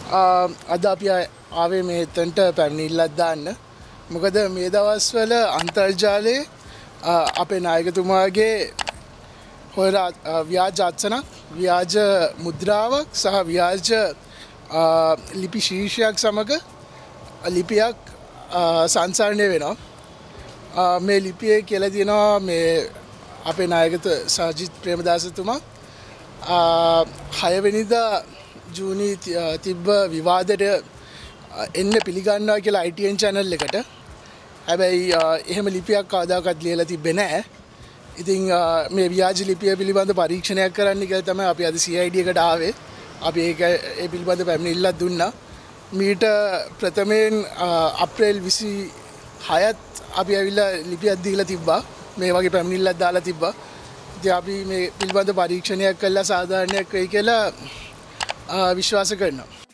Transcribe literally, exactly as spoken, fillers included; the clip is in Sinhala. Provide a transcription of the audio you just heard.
අද අපි ආවේ මේ එතනට පැමිණිල්ලක් දාන්න. මොකද මේ දවස්වල අන්තර්ජාලයේ අපේ නායකතුමාගේ හොර ව්‍යාජ අත්සනක්, ව්‍යාජ මුද්‍රාවක් සහ ව්‍යාජ ලිපි ශීර්ෂයක් සමග ලිපියක් සංසරණය වෙනවා. මේ ලිපියේ කියලා තියෙනවා මේ අපේ නායකතු සජිත් ප්‍රේමදාසතුමා හය වෙනිදා ජූනි තිබ්බ විවාදයට එන්න පිළිගන්නවා කියලා I T N channel එකට. හැබැයි එහෙම ලිපියක් කවදාකවත් ලියලා තිබ්බේ නැහැ. ඉතින් මේ ව්‍යාජ ලිපිය පිළිබඳ පරීක්ෂණයක් කරන්න කියලා තමයි අපි අද C I D එකට ආවේ. අපි ඒක ඒ පිළිබඳ පැමිණිල්ලක් දුන්නා. මීට ප්‍රථමයෙන් අප්‍රේල් විසිහයත් අපි ඇවිල්ලා ලිපියක් දීලා තිබ්බා. මේ වගේ පැමිණිල්ලක් දාලා තිබ්බා. ඉතින් අපි මේ පිළිබඳ පරීක්ෂණයක් කළා සාධාරණයක් වෙයි කියලා විශ්වාස කරනවා.